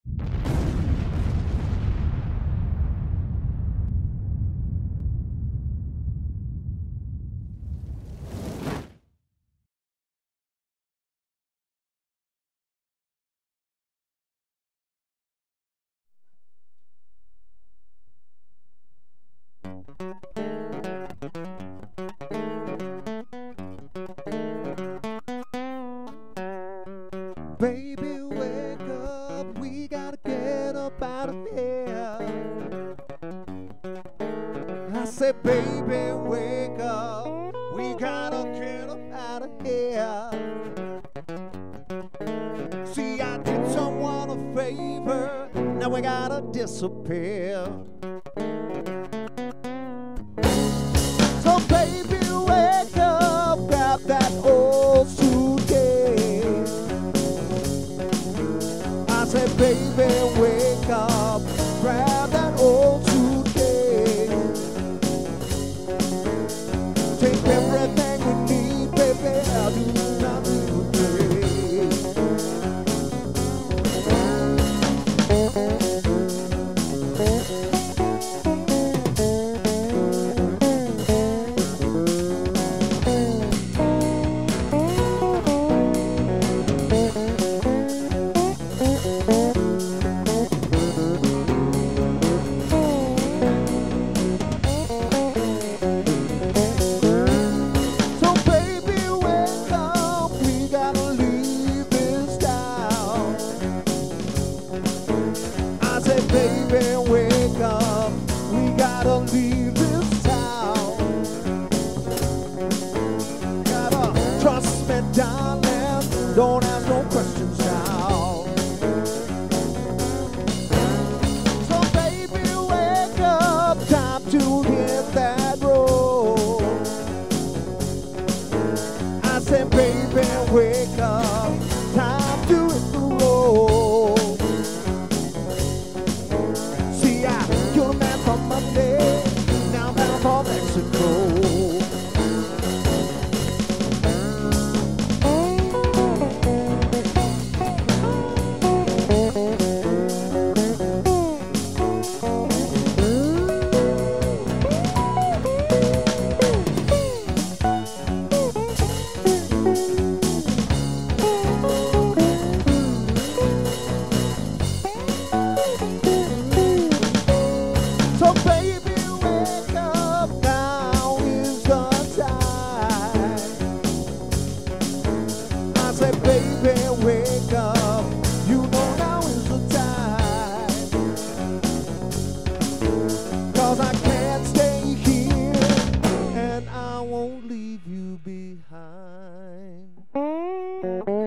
Baby, wake up, we gotta get up out of here. I said, baby, wake up, we gotta get up out of here. See, I did someone a favor, now we gotta disappear. So baby, wake up, grab that old suitcase. I said, baby, wake up, grab that old suitcase. Take everything we need, baby, I'll do nothing but pray. Baby, wake up, we gotta leave this town. Gotta trust me, darling, don't ask no questions now. So baby, wake up, time to hit that road. I said, baby, wake up, time to hit the road. You're a man from Monday, now I'm bound for Mexico. So baby, wake up, now is the time. I said, baby, wake up, you know now is the time. 'Cause I can't stay here, and I won't leave you behind.